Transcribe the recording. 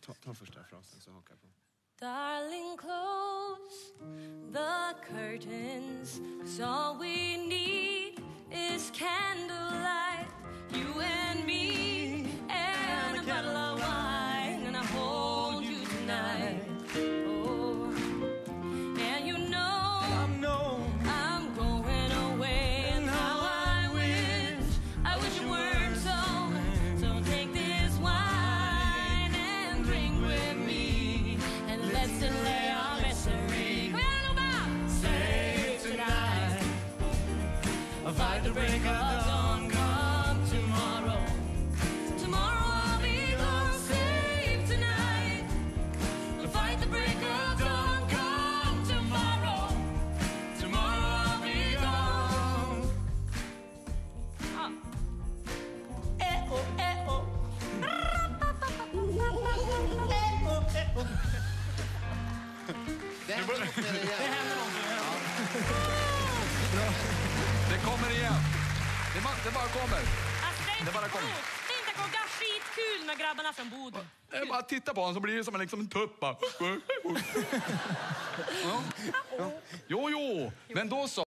Ta första frasen så hakar jag på. Darling, close the curtains, 'cause all we need is candlelight. You and me and a bottle of wine, and I hold you tonight. Oh, and you know I'm going away, and how I wish it weren't so. So take this wine and drink with me, and let's delay our misery. Come on, about save tonight. I'll fight the break of dawn, come tomorrow. Tomorrow I'll be gone, save tonight. I'll fight the break of dawn, come tomorrow. Tomorrow I'll be gone. Eh-oh, eh-oh. Det händer någonting. Det kommer igen. Det bara kommer. Det bara kommer. Tänk att det är skitkul med grabbarna från Boden. Bara titta på honom så blir det som en tupp. Jo, men då så.